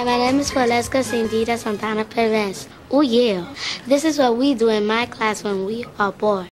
Hi, my name is Valeska Sindita Santana Perez. Oh yeah, this is what we do in my class when we are bored.